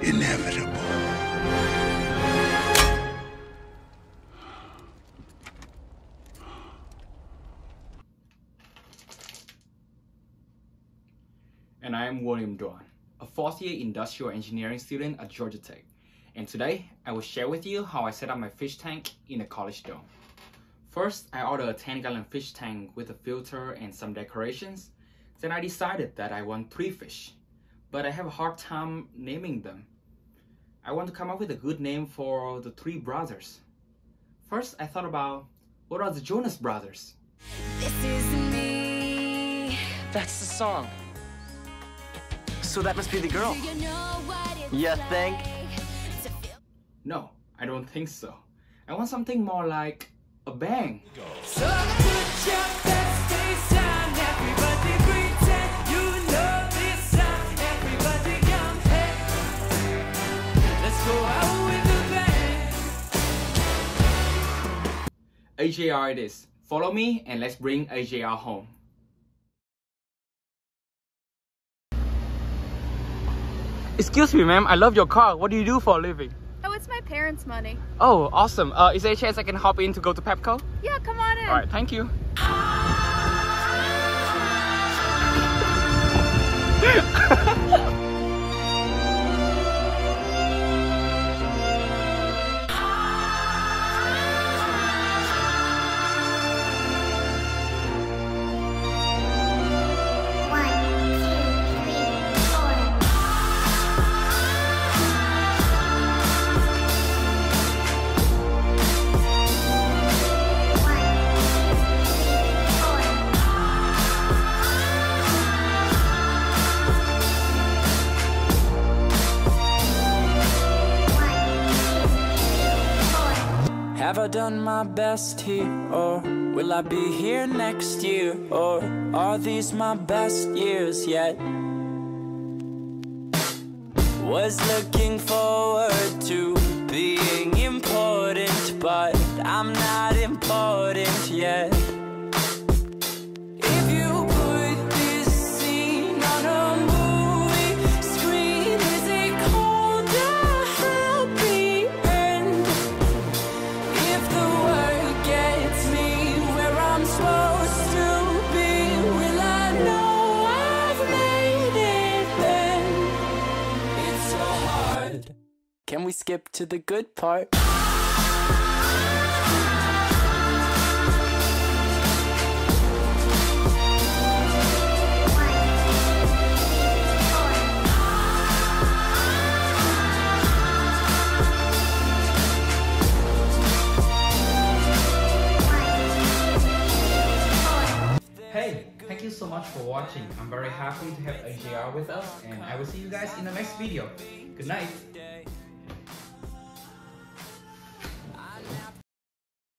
inevitable. And I am William Duan, a fourth-year industrial engineering student at Georgia Tech. And today, I will share with you how I set up my fish tank in a college dorm. First, I ordered a 10-gallon fish tank with a filter and some decorations. Then I decided that I want 3 fish, but I have a hard time naming them. I want to come up with a good name for the 3 brothers. First, I thought about, what are the Jonas Brothers? This is me. That's the song. So that must be the girl. Do you know what it's You think? like to feel No, I don't think so. I want something more like a bang. So put your best face on, everybody pretend you know this song. Everybody come hey, let's go out with a bang. AJR it is. Follow me and let's bring AJR home. Excuse me, ma'am. I love your car. What do you do for a living? Oh, it's my parents' money. Oh, awesome. Is there a chance I can hop in to go to Pepco? Yeah, come on in. All right, thank you. Have I done my best here, or will I be here next year, or are these my best years yet? Was looking forward to being important, but I'm not important yet. If you put this scene on a movie screen, is it called a happy end? If the world gets me where I'm supposed to be, will I know I've made it then? It's so hard. Can we skip to the good part? Hey, thank you so much for watching. I'm very happy to have AJR with us, and I will see you guys in the next video. Good night.